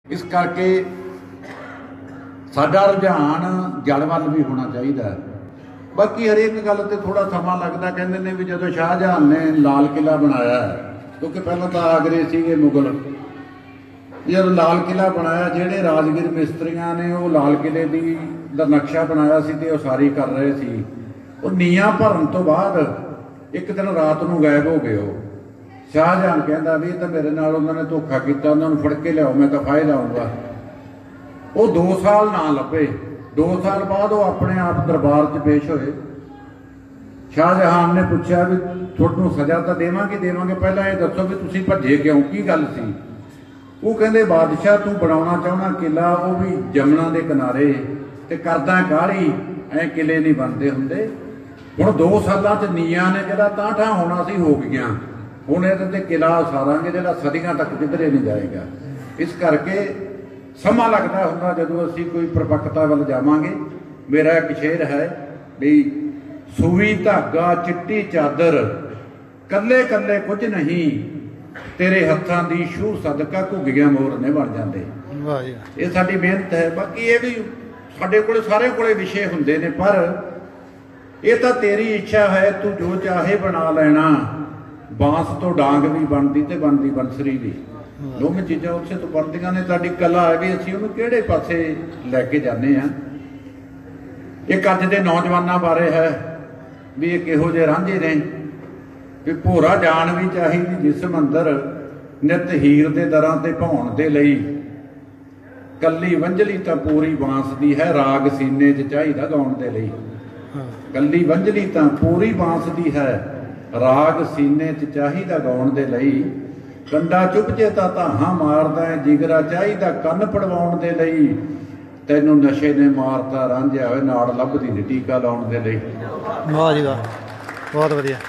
इस करके साडा रुझान जल वल भी होना चाहिए। बाकी हरेक गल ते थोड़ा समा लगता। कहते हैं भी जो शाहजहां ने लाल किला बनाया, क्योंकि पहले तो आगरे सीगे मुगल, जब लाल किला बनाया जेडे राजगीर मिस्त्रियां ने वो लाल किले दा नक्शा बनाया सी ते उसारी कर रहे सी। वो नीआं भरन तो बाद एक दिन रात को गायब हो गए। वो शाहजहां कहता भी तो मेरे नाल उन्होंने धोखा किया, उन्होंने फड़ के लियाओ, मैं तो फाहे लाऊंगा। वो 2 साल ना लभे। 2 साल बाद वो अपने आप दरबार च पेश होए। शाहजहां ने पूछा भी तुहानूं सज़ा तो देवांगे देवांगे, पहला ये दसो भी तुसीं भजे क्यों, की गल सी? वो कहंदे बादशाह तू बनाउणा चाहुंदा किला, वो भी जमुना के किनारे ते करदा काहली, ऐ किले नहीं बनते हुंदे। हुण 2 सालां च नीआं ने जिहड़ा तांठा होना सी हो गईआं, हुण इहदे ते किला उसारांगे जिहड़ा सदियां तक किधरे नहीं जाएगा। इस करके समा लगता हुंदा जदों असीं कोई परिपक्वता वल जावांगे। मेरा एक शेर है भी सूई धागा चिट्टी चादर, कल्ले कल्ले कुछ नहीं, तेरे हत्थां दी छूह सदका घुग्गियां मोर ने बन जांदे। ये साडी मेहनत है। बाकी ये भी साडे कोले सारे कोले विषय हुंदे ने, पर ये तो तेरी इच्छा है, तू जो चाहे बना लेना। बांस तो डांग भी बनती ते बनती बंसरी भी, दोवें चीज़ां उसे तो बनदियां ने। साडी कला है भी असीं उहनूं किहड़े पासे लैके जाने आ। एक अज दे नौजवानां बारे है भी ये किहो जे रांझे ने भी भोरा जान भी चाहिदी जिसम अंदर, नित हीर दे दरां ते भाउण दे लई, कल्ली वंजली तां पूरी बांस दी है, राग सीने च चाहीदा गाउण दे लई। कल्ली वंजली तां पूरी बांस दी है, राग सीने च चाहीदा गाउण दे लई। कंडा चुभ जे तां धाहां मारदा है, जिगरा चाहीदा कंन पड़वाउण दे लई। तैनूं नशे ने मारता रांझिया होए, नाड़ लभदी नी टीका लाउण दे लई। वाह जी वाह, बहुत वधिया।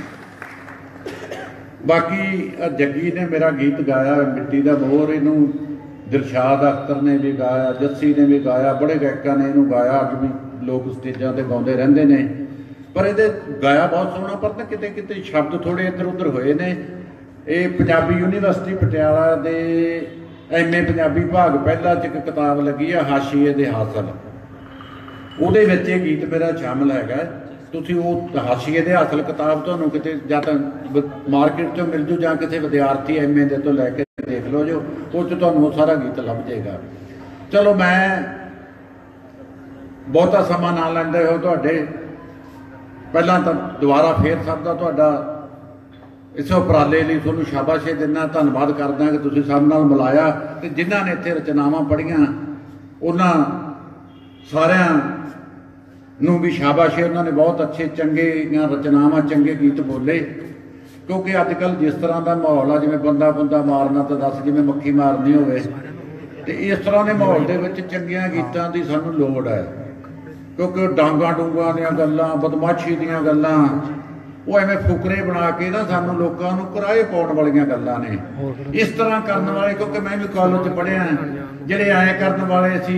बाकी जग्गी ने मेरा गीत गाया मिट्टी दा मोर, इनू दिलशाद अख्तर ने भी गाया, जस्सी ने भी गाया, बड़े गायकों ने इनू गाया। अज भी लोग स्टेजां ते गाउंदे रहिंदे ने, पर इहदे गाया बहुत सोहना, पर ना किते किते शब्द थोड़े इधर उधर होए ने। ये पंजाबी यूनीवर्सिटी पटियाला दे MA पंजाबी भाग पहला च एक किताब लगी है हाशिए दे हासिल, ਉਹਦੇ ਵਿੱਚ ਇਹ गीत मेरा शामिल हैगा। ਤੁਸੀਂ ਉਹ ਹਾਸ਼ੀਏ ਦੇ ਹਾਸਲ ਕਿਤਾਬ ਤੁਹਾਨੂੰ ਕਿਤੇ ਜਾਂ ਤਾਂ ਮਾਰਕੀਟ 'ਚੋਂ ਮਿਲ ਜੂ, ਜਾਂ ਕਿਸੇ ਵਿਦਿਆਰਥੀ MA ਦੇ ਤੋਂ ਲੈ ਕੇ ਦੇਖ ਲਓ ਜੋ, ਉਹ 'ਚ ਤੁਹਾਨੂੰ ਉਹ ਸਾਰਾ ਗੀਤ ਲੱਭ ਜਾਏਗਾ। ਚਲੋ ਮੈਂ ਬਹੁਤਾ ਸਮਾਂ ਨਾ ਲੈਂਦੇ ਹੋ ਤੁਹਾਡੇ, ਪਹਿਲਾਂ ਤਾਂ ਦੁਬਾਰਾ ਫੇਰ ਸਭ ਦਾ ਤੁਹਾਡਾ ਇਸ ਉਪਰਾਲੇ ਲਈ ਤੁਹਾਨੂੰ ਸ਼ਾਬਾਸ਼ੇ ਦਿੰਦਾ, ਧੰਨਵਾਦ ਕਰਦਾ ਕਿ ਤੁਸੀਂ ਸਭ ਨਾਲ ਮਿਲਾਇਆ। ਤੇ ਜਿਨ੍ਹਾਂ ਨੇ ਇੱਥੇ ਰਚਨਾਵਾਂ ਪੜ੍ਹੀਆਂ ਉਹਨਾਂ ਸਾਰਿਆਂ ਨੂੰ भी शाबाश है। उन्होंने बहुत अच्छे चंगे रचनावां चंगे गीत बोले, क्योंकि अजकल जिस तरह का माहौल है, जिवें बंदा बुंदा मारना तो दस जिवें मक्खी मारनी होवे, ते इस तरह के माहौल दे विच चंगियां गीतां दी सानूं लोड़ है। क्योंकि डांगा डूंगा दीयां गल्लां, बदमाशी दीयां गल्लां, वो एवें फुकरे बना के ना सानूं लोकां नूं कराए पाउण वालीआं गल्लां ने। इस तरह करन वाले, क्योंकि मैं भी कॉलेज पढ़िआ, जिहड़े ऐ करन वाले सी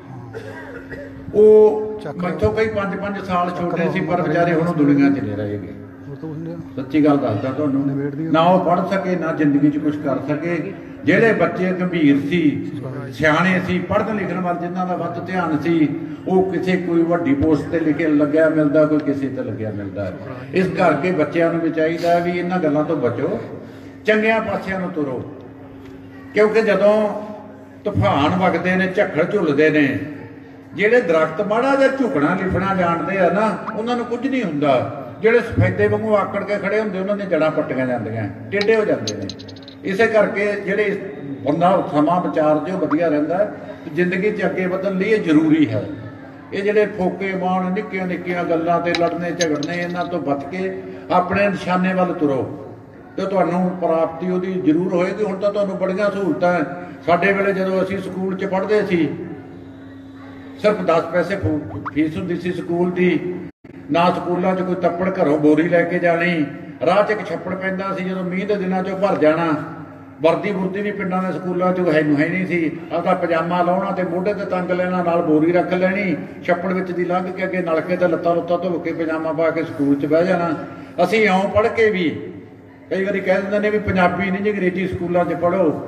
वो मैथों कई 5-5 साल छोटे सी, पर बेचारे हुण दुनिया च नहीं रहेगे। सच्ची गल दसदा तुहानूं, ना वो पढ़ सके ना जिंदगी च कुछ कर सके। ਜਿਹੜੇ ਬੱਚੇ ਗੰਭੀਰ ਸੀ, ਸਿਆਣੇ ਸੀ, ਪੜ੍ਹਨ ਲਿਖਣ ਵੱਲ ਜਿਨ੍ਹਾਂ ਦਾ ਵੱਧ ਧਿਆਨ ਸੀ, ਉਹ ਕਿਸੇ ਕੋਈ ਵੱਡੀ ਪੋਸਟ ਤੇ ਲਿਖੇ ਲੱਗਿਆ ਮਿਲਦਾ, ਕੋਈ ਕਿਸੇ ਤੇ ਲੱਗਿਆ ਮਿਲਦਾ। ਇਸ ਕਰਕੇ ਬੱਚਿਆਂ ਨੂੰ ਵੀ ਚਾਹੀਦਾ ਵੀ ਇਹਨਾਂ ਗੱਲਾਂ ਤੋਂ ਬਚੋ, ਚੰਗਿਆਂ ਪਾਸਿਆਂ ਨੂੰ ਤੁਰੋ। ਕਿਉਂਕਿ ਜਦੋਂ ਤੂਫਾਨ ਵਗਦੇ ਨੇ, ਝੱਖੜ ਝੁੱਲਦੇ ਨੇ, ਜਿਹੜੇ ਦਰਖਤ ਮਾੜਾ ਜਿਹਾ ਝੁਕਣਾ ਲਿਫਣਾ ਜਾਣਦੇ ਆ ਨਾ, ਉਹਨਾਂ ਨੂੰ ਕੁਝ ਨਹੀਂ ਹੁੰਦਾ। ਜਿਹੜੇ ਸਫੈਦੇ ਵਾਂਗੂ ਆਕੜ ਕੇ ਖੜੇ ਹੁੰਦੇ, ਉਹਨਾਂ ਦੀਆਂ ਜੜ੍ਹਾਂ ਪੱਟੀਆਂ ਜਾਂਦੀਆਂ, ਟੇਢੇ ਹੋ ਜਾਂਦੇ ਨੇ। ਇਸੇ ਕਰਕੇ ਜਿਹੜੇ ਬੰਦਾ ਸਮਾਂ ਵਿਚਾਰ ਜੋ ਵਧੀਆ ਰਹਿੰਦਾ, ਜ਼ਿੰਦਗੀ 'ਚ ਅੱਗੇ ਵਧਣ ਲਈ ਇਹ ਜ਼ਰੂਰੀ ਹੈ। ਇਹ ਜਿਹੜੇ ਫੋਕੇ ਮਾਣ ਨਿੱਕੀਆਂ ਨਿੱਕੀਆਂ ਗੱਲਾਂ ਤੇ ਲੜਨੇ ਝਗੜਨੇ, ਇਹਨਾਂ ਤੋਂ ਬਚ ਕੇ ਆਪਣੇ ਨਿਸ਼ਾਨੇ ਵੱਲ ਤੁਰੋ ਤੇ ਤੁਹਾਨੂੰ ਪ੍ਰਾਪਤੀ ਉਹਦੀ ਜ਼ਰੂਰ ਹੋਏਗੀ। ਹੁਣ ਤਾਂ ਤੁਹਾਨੂੰ ਬੜੀਆਂ ਸਹੂਲਤਾਂ। ਸਾਡੇ ਵੇਲੇ ਜਦੋਂ ਅਸੀਂ ਸਕੂਲ 'ਚ ਪੜ੍ਹਦੇ ਸੀ, सिर्फ 10 पैसे फीस होंदी सी स्कूल की। ना स्कूलों कोई तप्पड़ घरों बोरी लैके जानी, राह च एक छप्पड़ पैंदा सी, जो मीह के दिनों चो भर जाना। वर्दी बुर्दी भी पिंडां दे स्कूलों च है नहीं सी। आपका पजामा लाउणा ते मोढे ते तंग लेना, नाल बोरी रख लैनी, छप्पड़ विच दी लंघ के अगे नलके ते लत्तां लुत्तां धो के पजामा पा के स्कूल च बह जाना। असीं इउं पढ़ के भी कई बारी कह दिंदे ने भी पंजाबी नहीं जी अंग्रेजी स्कूलों च पढ़ो,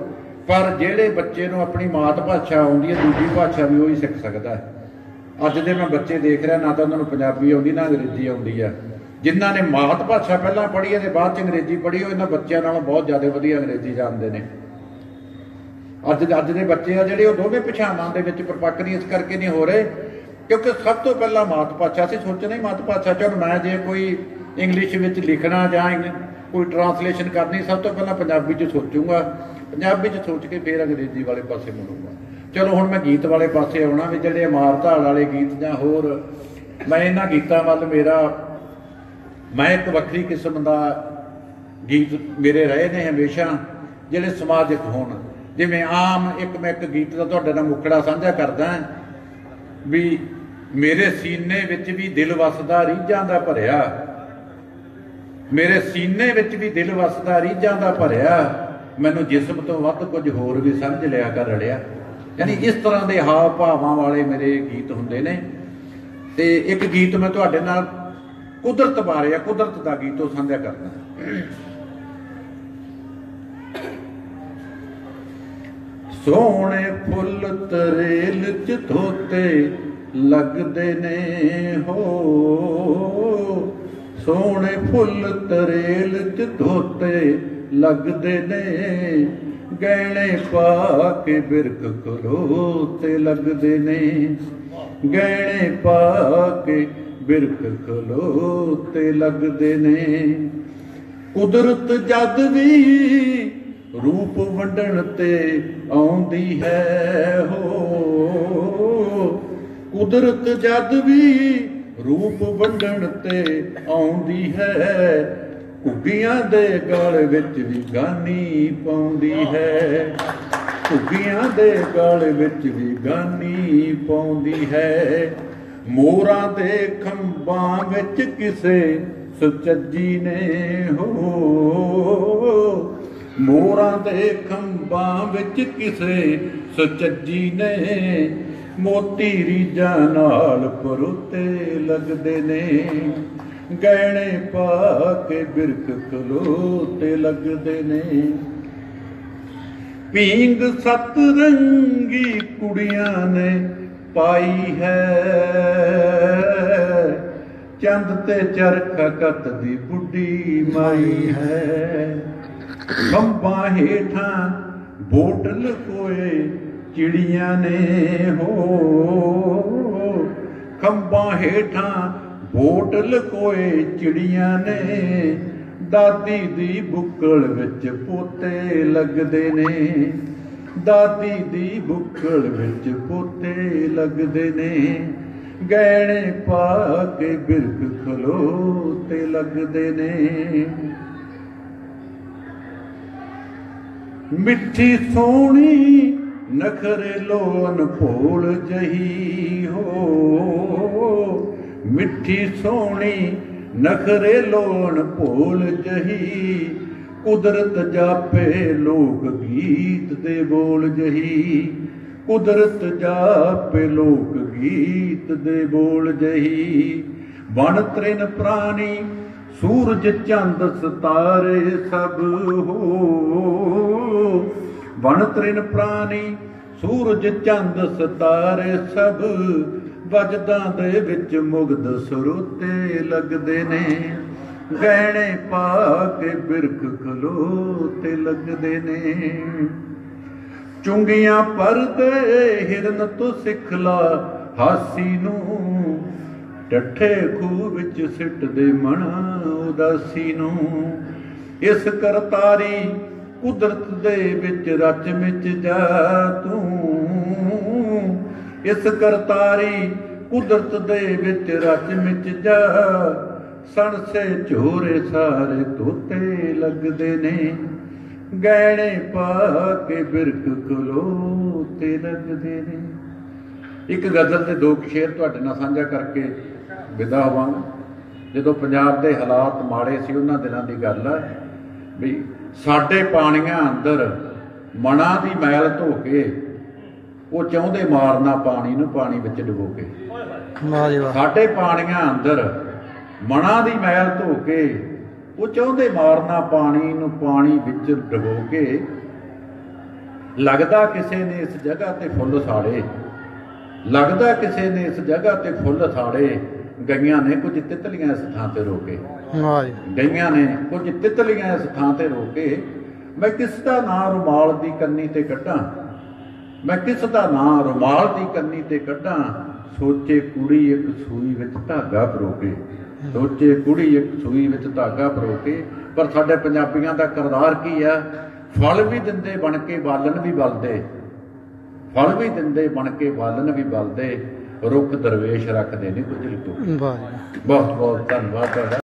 पर ਜਿਹੜੇ ਬੱਚੇ ਨੂੰ ਆਪਣੀ ਮਾਤ ਭਾਸ਼ਾ ਆਉਂਦੀ ਹੈ ਦੂਜੀ ਭਾਸ਼ਾ ਵੀ ਉਹੀ ਸਿੱਖ ਸਕਦਾ ਹੈ। ਅੱਜ ਦੇ ਮੈਂ ਬੱਚੇ ਦੇਖ ਰਿਹਾ, ਨਾ ਤਾਂ ਉਹਨਾਂ ਨੂੰ ਪੰਜਾਬੀ ਆਉਂਦੀ ਨਾ ਅੰਗਰੇਜ਼ੀ ਆਉਂਦੀ ਆ। ਜਿਨ੍ਹਾਂ ਨੇ ਮਾਤ ਭਾਸ਼ਾ ਪਹਿਲਾਂ ਪੜ੍ਹੀ ਹੈ ਤੇ ਬਾਅਦ 'ਚ ਅੰਗਰੇਜ਼ੀ ਪੜ੍ਹੀ, ਉਹ ਇਹਨਾਂ ਬੱਚਿਆਂ ਨਾਲੋਂ ਬਹੁਤ ਜ਼ਿਆਦਾ ਵਧੀਆ ਅੰਗਰੇਜ਼ੀ ਜਾਣਦੇ ਨੇ। ਅੱਜ ਦੇ ਬੱਚੇ ਆ ਜਿਹੜੇ, ਉਹ ਦੋਵੇਂ ਭਾਸ਼ਾਵਾਂ ਦੇ ਵਿੱਚ ਪਰਪੱਕ ਨਹੀਂ ਇਸ ਕਰਕੇ ਨਹੀਂ ਹੋ ਰਹੇ ਕਿਉਂਕਿ ਸਭ ਤੋਂ ਪਹਿਲਾਂ ਮਾਤ ਭਾਸ਼ਾ ਸੀ। ਸੋਚਣਾ ਹੀ ਮਾਤ ਭਾਸ਼ਾ 'ਚ ਹੁਣ ਮੈਂ ਜੇ ਕੋਈ ਇੰਗਲਿਸ਼ ਵਿੱਚ ਲਿਖਣਾ ਜਾਂ ਕੋਈ ਟਰਾਂਸਲੇਸ਼ਨ ਕਰਨੀ, ਸਭ ਤੋਂ ਪਹਿਲਾਂ ਪੰਜਾਬੀ 'ਚ ਸੋਚੂੰਗਾ, ਪੰਜਾਬੀ 'ਚ ਸੋਚ ਕੇ ਫਿਰ ਅੰਗਰੇਜ਼ੀ ਵਾਲੇ ਪਾਸੇ ਮੁੜੂੰਗਾ। ਚਲੋ ਹੁਣ ਮੈਂ ਗੀਤ ਵਾਲੇ ਪਾਸੇ ਆਉਣਾ ਵੀ ਜਿਹੜੇ ਮਾਰ ਧਾੜ ਵਾਲੇ ਗੀਤ ਜਾਂ ਹੋਰ, ਮੈਂ ਇਹਨਾਂ ਗੀਤਾਂ ਵੱਲ ਮੈਂ ਇੱਕ ਵੱਖਰੀ ਕਿਸਮ ਦਾ ਗੀਤ ਮੇਰੇ ਰਹੇ ਨੇ ਹਮੇਸ਼ਾ ਜਿਹੜੇ ਸਮਾਜਿਕ ਹੋਣ। ਜਿਵੇਂ ਆਮ ਮੈਂ ਇੱਕ ਗੀਤ ਦਾ ਤੁਹਾਡੇ ਨਾਲ ਮੁਖੜਾ ਸਾਂਝਾ ਕਰਦਾ ਵੀ ਮੇਰੇ ਸੀਨੇ ਵਿੱਚ ਵੀ ਦਿਲ ਵਸਦਾ ਰੀਝਾਂ ਦਾ ਭਰਿਆ, ਮੇਰੇ ਸੀਨੇ ਵਿੱਚ ਵੀ ਦਿਲ ਵਸਦਾ ਰੀਝਾਂ ਦਾ ਭਰਿਆ, ਮੈਨੂੰ ਜਿਸਮ ਤੋਂ ਵੱਧ ਕੁਝ ਹੋਰ ਵੀ ਸਮਝ ਲਿਆ ਕਰ ਰੜਿਆ। ਯਾਨੀ ਇਸ ਤਰ੍ਹਾਂ ਦੇ ਹਾਵ ਭਾਵਾਂ ਵਾਲੇ ਮੇਰੇ ਗੀਤ ਹੁੰਦੇ ਨੇ। ਤੇ ਇੱਕ ਗੀਤ ਮੈਂ ਤੁਹਾਡੇ ਨਾਲ ਕੁਦਰਤ ਬਾਰੇ, ਕੁਦਰਤ ਦਾ ਗੀਤ ਉਹ ਸਾਂਝਾ ਕਰਦਾ। ਸੋਹਣੇ ਫੁੱਲ ਤਰੇਲ 'ਚ ਧੋਤੇ ਲੱਗਦੇ ਨੇ ਹੋ, ਸੋਹਣੇ ਫੁੱਲ ਤਰੇਲ 'ਚ ਧੋਤੇ ਲੱਗਦੇ ਨੇ, ਗਹਿਣੇ ਪਾ ਕੇ ਬਿਰਖ ਖਲੋਤੇ ਲੱਗਦੇ ਨੇ, ਗਹਿਣੇ ਪਾ ਕੇ ਬਿਰਖ ਖਲੋਤੇ ਲੱਗਦੇ ਨੇ। ਕੁਦਰਤ ਜਦ ਵੀ ਰੂਪ ਵੰਡਣ ਤੇ ਆਉਂਦੀ ਹੈ ਹੋ, ਕੁਦਰਤ ਜਦ ਵੀ ਰੂਪ ਵੰਡਣ ਤੇ ਆਉਂਦੀ ਹੈ, ਘੁੱਗੀਆਂ ਦੇ ਗਲ ਵਿੱਚ ਵੀ ਗਾਨੀ ਪਾਉਂਦੀ ਹੈ, ਘੁੱਗੀਆਂ ਦੇ ਗਲ ਵਿੱਚ ਵੀ ਗਾਨੀ ਪਾਉਂਦੀ ਹੈ। ਮੋਰਾਂ ਦੇ ਖੰਭਾਂ ਵਿੱਚ ਕਿਸੇ ਸੁਚੱਜੀ ਨੇ ਹੋ, ਮੋਰਾਂ ਦੇ ਖੰਭਾਂ ਵਿੱਚ ਕਿਸੇ ਸੁਚੱਜੀ ਨੇ, ਮੋਤੀ ਰੀਝਾਂ ਨਾਲ ਪਰੋਤੇ ਲੱਗਦੇ ਨੇ, ਗਹਿਣੇ ਪਾ ਕੇ ਬਿਰਖ ਖਲੋਤੇ ਲੱਗਦੇ ਨੇ। ਪੀਂਗ ਸੱਤ ਰੰਗੀ ਕੁੜੀਆਂ ਨੇ ਪਾਈ ਹੈ, ਚੰਦ ਤੇ ਚਰਖਾ ਕੱਤਦੀ ਬੁੱਢੀ ਮਾਈ ਹੈ। ਖੰਭਾਂ ਹੇਠਾਂ ਬੋਟ ਲਕੋਏ ਚਿੜੀਆਂ ਨੇ ਹੋ, ਖੰਭਾਂ ਹੇਠਾਂ ਬੋਟ ਲਕੋਏ ਚਿੜੀਆਂ ਨੇ, ਦਾਦੀ ਦੀ ਬੁੱਕਲ ਵਿੱਚ ਪੋਤੇ ਲੱਗਦੇ ਨੇ, ਦਾਦੀ ਦੀ ਬੁੱਕਲ ਵਿੱਚ ਪੋਤੇ ਲੱਗਦੇ ਨੇ, ਗਹਿਣੇ ਪਾ ਕੇ ਬਿਰਖ ਖਲੋਤੇ ਲੱਗਦੇ ਨੇ। ਮਿੱਠੀ ਸੋਹਣੀ ਨਖਰੇ ਲੋਨ ਭੋਲ ਜਹੀ ਹੋ, ਮਿੱਠੀ ਸੋਹਣੀ ਨਖਰੇ ਲੋਨ ਭੋਲ ਜਹੀ, ਕੁਦਰਤ ਜਾਪੇ ਲੋਕ ਗੀਤ ਦੇ ਬੋਲ ਜਹੀ, ਕੁਦਰਤ ਜਾਪੇ ਲੋਕ ਗੀਤ ਦੇ ਬੋਲ ਜਹੀ। ਬਣ ਤ੍ਰਿਨ ਪ੍ਰਾਣੀ ਸੂਰਜ ਚੰਦ ਸਿਤਾਰੇ ਸਭ ਹੋ, ਬਣ ਤ੍ਰਿਨ ਪ੍ਰਾਣੀ ਸੂਰਜ ਚੰਦ ਸਿਤਾਰੇ ਸਭ, ਵਜਦਾਂ ਦੇ ਵਿੱਚ ਮੁਗਧ ਸਰੋਤੇ ਲੱਗਦੇ ਨੇ, ਗਹਿਣੇ ਪਾ ਕੇ ਬਿਰਖ ਖਲੋਤੇ ਲੱਗਦੇ ਨੇ। ਚੁੰਗੀਆਂ ਭਰਦੇ ਹਿਰਨ ਤੋਂ ਸਿੱਖਲਾ ਹਾਸੀ ਨੂੰ, ਡੱਠੇ ਖੂਹ ਵਿੱਚ ਸਿੱਟਦੇ ਮਣਾ ਉਦਾਸੀ ਨੂੰ। ਇਸ ਕਰਤਾਰੀ ਕੁਦਰਤ ਦੇ ਵਿੱਚ ਰਚ ਮਿਚ ਜਾ ਤੂੰ, ਇਸ ਕਰਤਾਰੀ ਕੁਦਰਤ ਦੇ ਵਿੱਚ ਰਚ ਮਿਚ ਜਾ, ਸਣਸੇ ਝੋਰੇ ਸਾਰੇ ਤੋਤੇ ਲੱਗਦੇ ਨੇ, ਗਹਿਣੇ ਪਾ ਕੇ ਬਿਰਖ ਖਲੋਤੇ ਲੱਗਦੇ ਨੇ। ਇੱਕ ਗਜ਼ਲ ਦੇ ਦੋ ਸ਼ੇਰ ਤੁਹਾਡੇ ਨਾਲ ਸਾਂਝਾ ਕਰਕੇ ਵਿਦਾ ਹੋਵਾਂਗਾ। ਜਦੋਂ ਪੰਜਾਬ ਦੇ ਹਾਲਾਤ ਮਾੜੇ ਸੀ ਉਹਨਾਂ ਦਿਨਾਂ ਦੀ ਗੱਲ ਹੈ ਵੀ ਸਾਡੇ ਪਾਣੀਆਂ ਅੰਦਰ ਮਨਾਂ ਦੀ ਮੈਲ ਧੋ ਕੇ ਉਹ ਚਾਹੁੰਦੇ ਮਾਰਨਾ ਪਾਣੀ ਨੂੰ ਪਾਣੀ ਵਿੱਚ ਡੁਬੋ ਕੇ। ਸਾਡੇ ਪਾਣੀਆਂ ਅੰਦਰ ਮਨਾਂ ਦੀ ਮੈਲ ਧੋ ਕੇ ਉਹ ਚਾਹੁੰਦੇ ਮਾਰਨਾ ਪਾਣੀ ਨੂੰ ਪਾਣੀ ਵਿੱਚ ਡੁਬੋ ਕੇ। ਲੱਗਦਾ ਕਿਸੇ ਨੇ ਇਸ ਜਗ੍ਹਾ ਤੇ ਫੁੱਲ ਸਾੜੇ, ਲੱਗਦਾ ਕਿਸੇ ਨੇ ਇਸ ਜਗ੍ਹਾ ਤੇ ਫੁੱਲ ਸਾੜੇ, ਗਈਆਂ ਨੇ ਕੁਝ ਤਿਤਲੀਆਂ ਇਸ ਥਾਂ ਤੇ ਰੋਕੇ, ਵਾਹ ਜੀ ਗਈਆਂ ਨੇ ਕੁਝ ਤਿਤਲੀਆਂ ਇਸ ਥਾਂ ਤੇ ਰੋਕੇ। ਮੈਂ ਕਿਸ ਦਾ ਨਾਂ ਰੁਮਾਲ ਦੀ ਕੰਨੀ ਤੇ ਕੱਢਾਂ, ਮੈਂ ਕਿਸ ਦਾ ਨਾਂ ਰੁਮਾਲ ਦੀ ਕੰਨੀ ਤੇ ਕੱਢਾਂ, ਸੋਚੇ ਕੁੜੀ ਇੱਕ ਸੂਈ ਵਿੱਚ ਧਾਗਾ ਪਰੋਕੇ, ਸੋਚੇ ਕੁੜੀ ਇੱਕ ਸੂਈ ਵਿੱਚ ਧਾਗਾ ਪਰੋਕੇ। ਪਰ ਸਾਡੇ ਪੰਜਾਬੀਆਂ ਦਾ ਕਿਰਦਾਰ ਕੀ ਆ, ਫਲ ਵੀ ਦਿੰਦੇ ਬਣ ਕੇ ਬਾਲਣ ਵੀ ਬਲਦੇ, ਫਲ ਵੀ ਦਿੰਦੇ ਬਣ ਕੇ ਬਾਲਣ ਵੀ ਬਲਦੇ, ਰੁੱਖ ਦਰਵੇਸ਼ ਰੱਖਦੇ ਨੇ ਕੁਝ ਲਿਖੋ। ਵਾਹ ਜੀ ਬਹੁਤ ਬਹੁਤ ਧੰਨਵਾਦ ਤੁਹਾਡਾ।